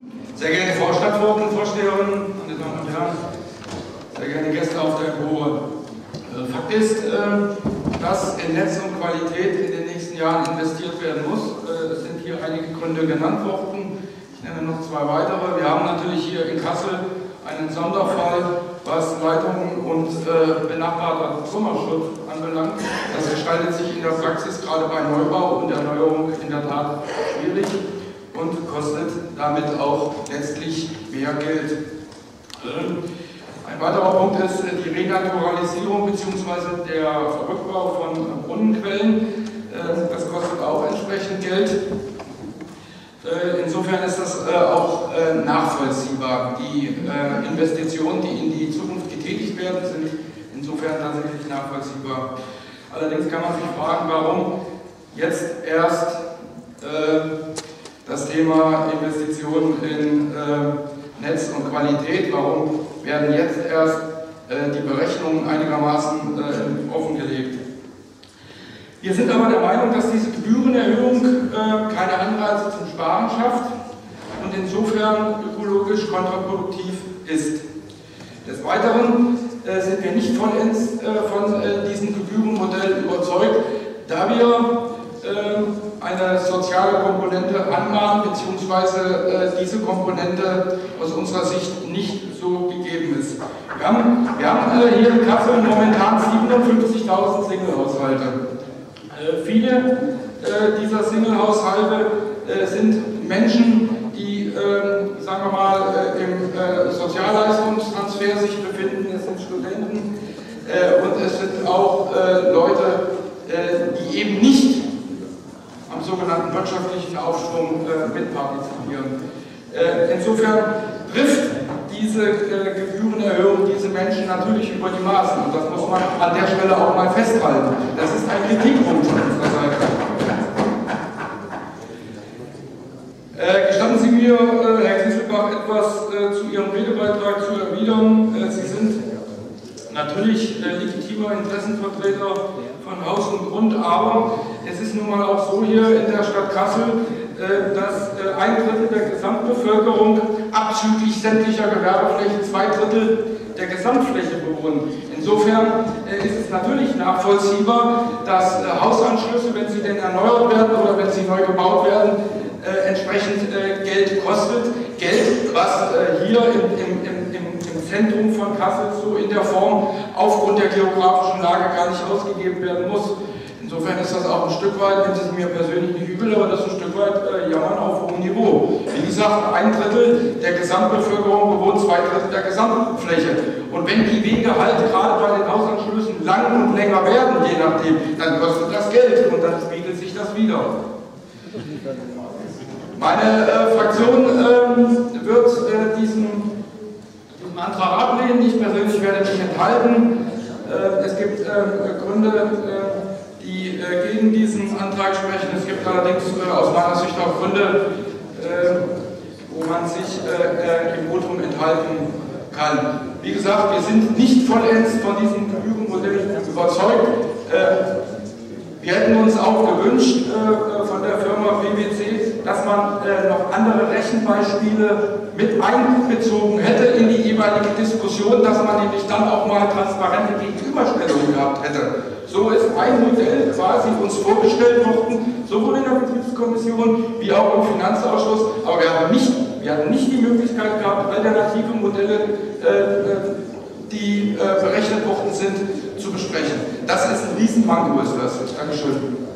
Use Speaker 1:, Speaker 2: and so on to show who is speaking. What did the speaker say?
Speaker 1: Sehr geehrte Frau Stadtverordnetenvorsteherin, meine Damen und Herren, sehr geehrte Gäste auf der Empore. Fakt ist, dass in Netz und Qualität in den nächsten Jahren investiert werden muss. Es sind hier einige Gründe genannt worden. Ich nenne noch zwei weitere. Wir haben natürlich hier in Kassel einen Sonderfall, was Leitungen und benachbarter Trümmerschutz anbelangt. Das gestaltet sich in der Praxis gerade bei Neubau und Erneuerung in der Tat schwierig und kostet damit auch letztlich mehr Geld. Ein weiterer Punkt ist die Renaturalisierung bzw. der Rückbau von Brunnenquellen. Das kostet auch entsprechend Geld. Insofern ist das auch nachvollziehbar. Die Investitionen, die in die Zukunft getätigt werden, sind insofern tatsächlich nachvollziehbar. Allerdings kann man sich fragen, warum jetzt erst das Thema Investitionen in Netz und Qualität, warum werden jetzt erst die Berechnungen einigermaßen offengelegt. Wir sind aber der Meinung, dass diese Gebührenerhöhung keine Anreize zum Sparen schafft und insofern ökologisch kontraproduktiv ist. Des Weiteren sind wir nicht vollends von diesem Gebührenmodell überzeugt, da wir eine soziale Komponente anmahnen, beziehungsweise diese Komponente aus unserer Sicht nicht so gegeben ist. Wir haben hier in Kassel momentan 57.000 Single-Haushalte. Viele dieser Single-Haushalte sind Menschen, die, sagen wir mal, im Sozialleistungstransfer sich befinden. Es sind Studenten und es sind auch Leute, die eben nicht am sogenannten wirtschaftlichen Aufschwung mitpartizipieren. Insofern trifft diese Gebührenerhöhung diese Menschen natürlich über die Maßen. Und das muss man an der Stelle auch mal festhalten. Das ist ein Kritikpunkt von unserer Seite. Gestatten Sie mir, Herr Kieselbach, etwas zu Ihrem Redebeitrag zu erwidern. Sie sind natürlich legitimer Interessenvertreter von Haus und Grund, aber es ist nun mal auch so hier in der Stadt Kassel, dass 1/3 der Gesamtbevölkerung abzüglich sämtlicher Gewerbeflächen 2/3 der Gesamtfläche bewohnen. Insofern ist es natürlich nachvollziehbar, dass Hausanschlüsse, wenn sie denn erneuert werden oder wenn sie neu gebaut werden, entsprechend Geld kostet. Geld, was hier im Zentrum von Kassel so in der Form aufgrund der geografischen Lage gar nicht ausgegeben werden muss. Insofern ist das auch ein Stück weit, wenn Sie es mir persönlich nicht übel, aber das ist ein Stück weit Jammern auf hohem Niveau. Wie gesagt, 1/3 der Gesamtbevölkerung bewohnt 2/3 der Gesamtfläche. Und wenn die Wege halt gerade bei den Hausanschlüssen lang und länger werden, je nachdem, dann kostet das Geld und dann spiegelt sich das wieder. Meine Fraktion wird diesen Antrag ablehnen. Ich persönlich werde mich enthalten. Es gibt Gründe, die gegen diesen Antrag sprechen. Es gibt allerdings aus meiner Sicht auch Gründe, wo man sich im Votum enthalten kann. Wie gesagt, wir sind nicht vollends von diesem Gebührenmodell überzeugt. Wir hätten uns auch gewünscht von der Firma PwC, dass man noch andere Rechenbeispiele mit einbezogen hätte in die jeweilige Diskussion, dass man nämlich dann auch mal transparente Gegenüberstellungen gehabt hätte. So ist ein Modell quasi uns vorgestellt worden, sowohl in der Betriebskommission wie auch im Finanzausschuss, aber wir hatten nicht die Möglichkeit gehabt, alternative Modelle, die berechnet worden sind, zu besprechen. Das ist ein Riesenmanko, ist das. Dankeschön.